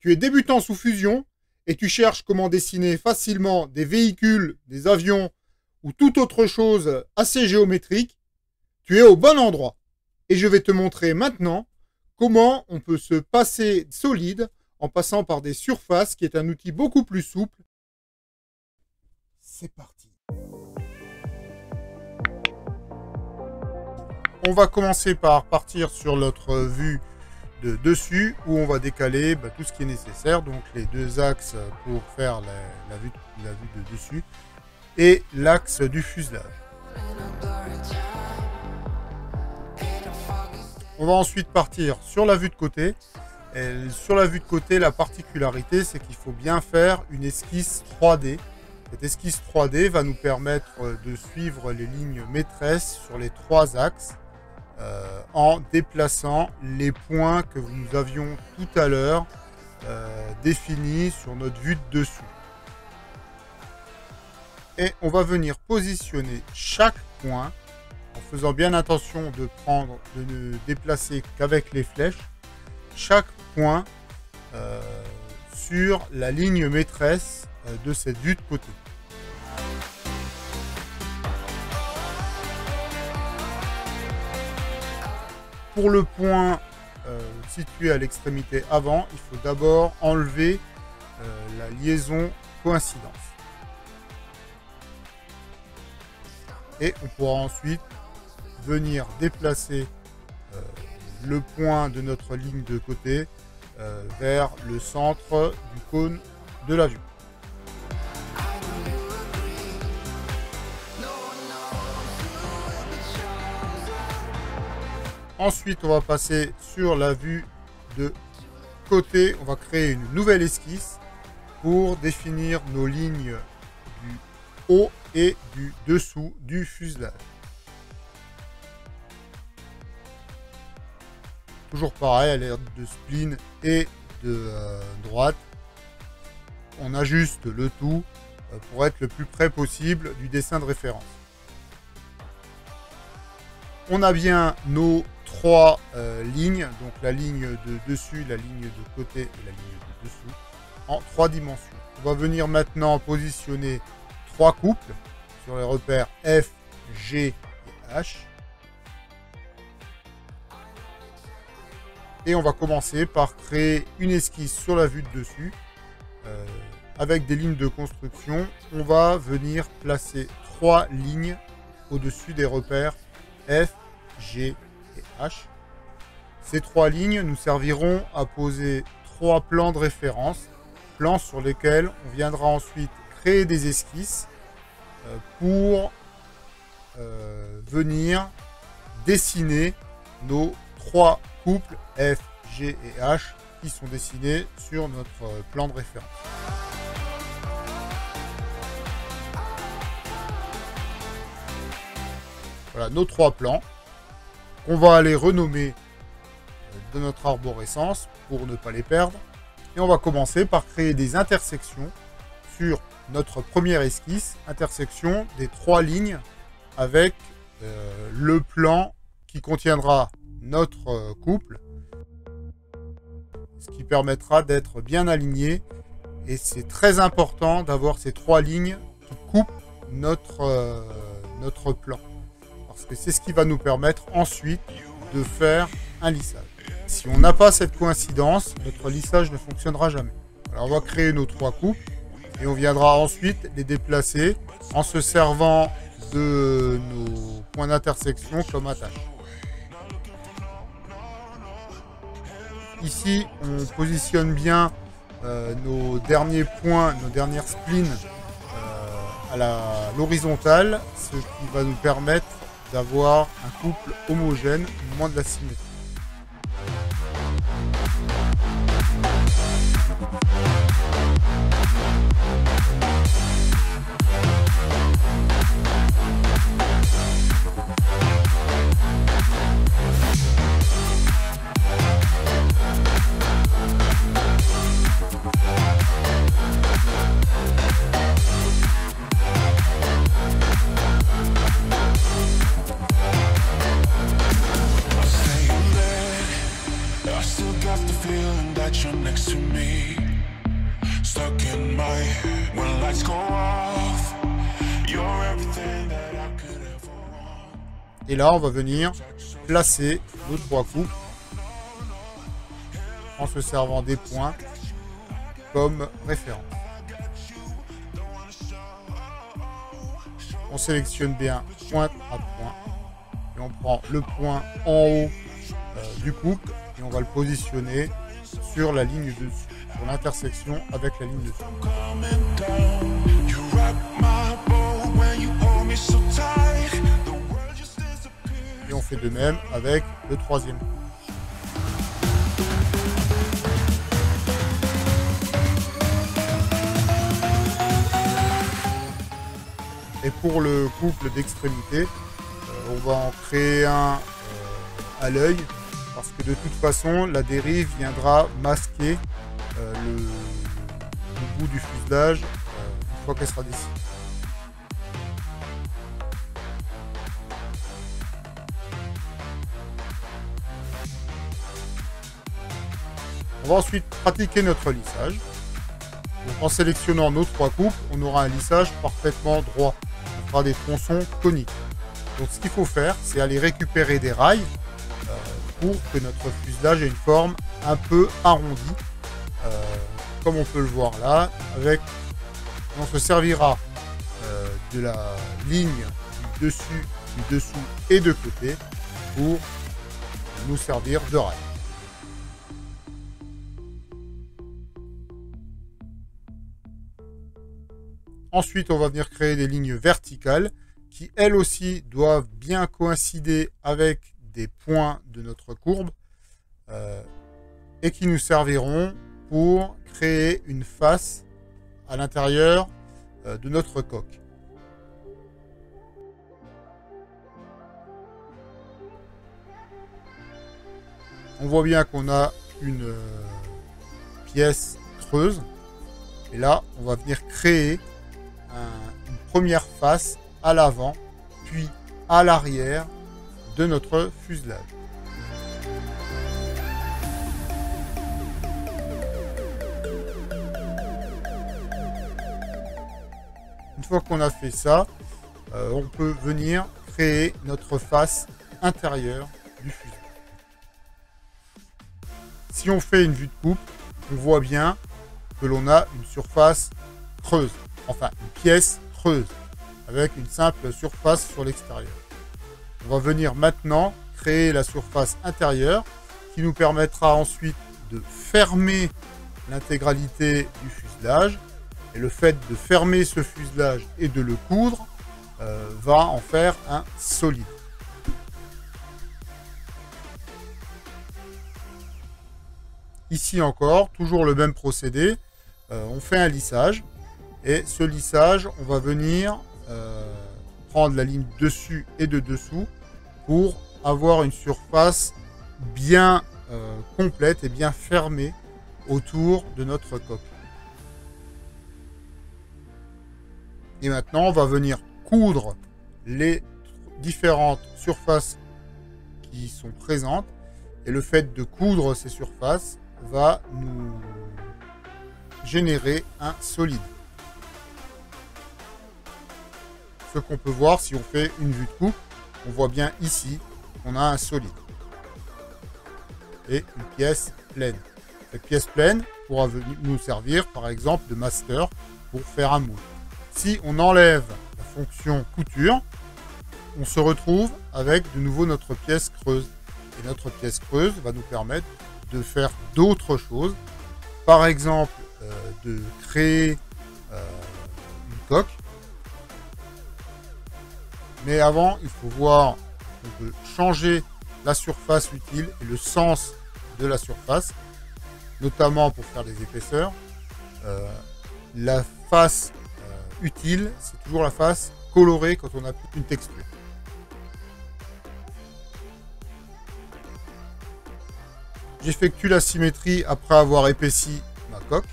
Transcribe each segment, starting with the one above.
Tu es débutant sous Fusion et tu cherches comment dessiner facilement des véhicules, des avions ou toute autre chose assez géométrique, tu es au bon endroit. Et je vais te montrer maintenant comment on peut se passer solide en passant par des surfaces, qui est un outil beaucoup plus souple. C'est parti. On va commencer par partir sur notre vue de dessus où on va décaler tout ce qui est nécessaire, donc les deux axes pour faire la vue de dessus et l'axe du fuselage. On va ensuite partir sur la vue de côté. Et sur la vue de côté, la particularité, c'est qu'il faut bien faire une esquisse 3D. Cette esquisse 3D va nous permettre de suivre les lignes maîtresses sur les trois axes en déplaçant les points que nous avions tout à l'heure définis sur notre vue de dessus. Et on va venir positionner chaque point en faisant bien attention de ne déplacer qu'avec les flèches chaque point sur la ligne maîtresse de cette vue de côté. Pour le point situé à l'extrémité avant, il faut d'abord enlever la liaison coïncidence. Et on pourra ensuite venir déplacer le point de notre ligne de côté vers le centre du cône de l'avion. Ensuite, on va passer sur la vue de côté. On va créer une nouvelle esquisse pour définir nos lignes du haut et du dessous du fuselage. Toujours pareil, à l'air de spleen et de droite. On ajuste le tout pour être le plus près possible du dessin de référence. On a bien nos trois lignes, donc la ligne de dessus, la ligne de côté et la ligne de dessous, en 3 dimensions. On va venir maintenant positionner 3 couples sur les repères F, G et H. Et on va commencer par créer une esquisse sur la vue de dessus. Avec des lignes de construction, on va venir placer 3 lignes au-dessus des repères F, G et H. Ces 3 lignes nous serviront à poser 3 plans de référence, plans sur lesquels on viendra ensuite créer des esquisses pour venir dessiner nos 3 couples F, G et H qui sont dessinés sur notre plan de référence. Voilà nos 3 plans qu'on va aller renommer de notre arborescence pour ne pas les perdre. Et on va commencer par créer des intersections sur notre première esquisse, intersection des 3 lignes avec le plan qui contiendra notre couple, ce qui permettra d'être bien aligné. Et c'est très important d'avoir ces 3 lignes qui coupent notre plan, parce que c'est ce qui va nous permettre ensuite de faire un lissage. Si on n'a pas cette coïncidence, notre lissage ne fonctionnera jamais. Alors on va créer nos 3 coupes et on viendra ensuite les déplacer en se servant de nos points d'intersection comme attache. Ici, on positionne bien nos derniers points, nos dernières spleens à l'horizontale, ce qui va nous permettre d'avoir un couple homogène au moment de la symétrie. Et là, on va venir placer nos 3 coupes en se servant des points comme référence. On sélectionne bien pointe à point et on prend le point en haut du couple et on va le positionner sur la ligne dessus, sur l'intersection avec la ligne dessus. Et on fait de même avec le 3e couple. Et pour le couple d'extrémités, on va en créer un à l'œil, parce que de toute façon, la dérive viendra masquer le bout du fuselage une fois qu'elle sera dessinée. On va ensuite pratiquer notre lissage. Donc, en sélectionnant nos 3 coupes, on aura un lissage parfaitement droit. On fera des tronçons coniques. Donc ce qu'il faut faire, c'est aller récupérer des rails pour que notre fuselage ait une forme un peu arrondie, comme on peut le voir là. On se servira de la ligne du dessus, du dessous et de côté pour nous servir de rails. Ensuite, on va venir créer des lignes verticales qui, elles aussi, doivent bien coïncider avec des points de notre courbe et qui nous serviront pour créer une face à l'intérieur de notre coque. On voit bien qu'on a une pièce creuse et là, on va venir créer une première face à l'avant, puis à l'arrière de notre fuselage. Une fois qu'on a fait ça, on peut venir créer notre face intérieure du fuselage. Si on fait une vue de coupe, on voit bien que l'on a une surface creuse, enfin une pièce creuse, avec une simple surface sur l'extérieur. On va venir maintenant créer la surface intérieure qui nous permettra ensuite de fermer l'intégralité du fuselage. Et le fait de fermer ce fuselage et de le coudre va en faire un solide. Ici encore, toujours le même procédé. On fait un lissage. Et ce lissage, on va venir prendre la ligne dessus et de dessous pour avoir une surface bien complète et bien fermée autour de notre coque. Et maintenant, on va venir coudre les différentes surfaces qui sont présentes. Et le fait de coudre ces surfaces va nous générer un solide. Ce qu'on peut voir si on fait une vue de coupe, on voit bien ici qu'on a un solide et une pièce pleine. Cette pièce pleine pourra nous servir par exemple de master pour faire un moule. Si on enlève la fonction couture, on se retrouve avec de nouveau notre pièce creuse. Et notre pièce creuse va nous permettre de faire d'autres choses. Par exemple, de créer une coque. Mais avant, il faut voir qu'on peut changer la surface utile et le sens de la surface, notamment pour faire des épaisseurs. La face utile, c'est toujours la face colorée quand on applique une texture. J'effectue la symétrie après avoir épaissi ma coque.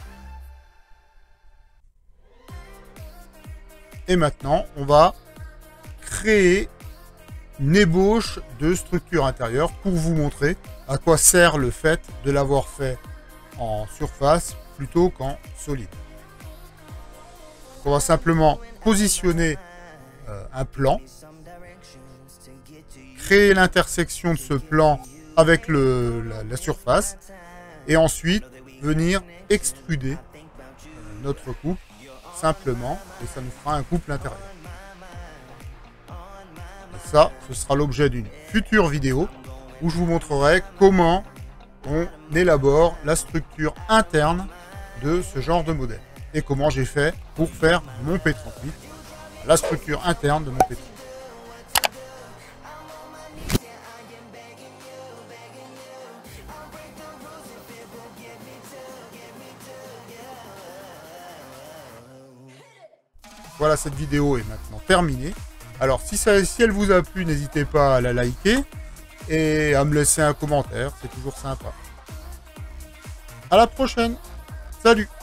Et maintenant, on va créer une ébauche de structure intérieure pour vous montrer à quoi sert le fait de l'avoir fait en surface plutôt qu'en solide. on va simplement positionner un plan, créer l'intersection de ce plan avec la surface, et ensuite venir extruder notre couple simplement, et ça nous fera un couple intérieur. Et ça, ce sera l'objet d'une future vidéo où je vous montrerai comment on élabore la structure interne de ce genre de modèle et comment j'ai fait pour faire mon P38, la structure interne de mon P38. Voilà, cette vidéo est maintenant terminée. Alors, si elle vous a plu, n'hésitez pas à la liker et à me laisser un commentaire, c'est toujours sympa. À la prochaine. Salut!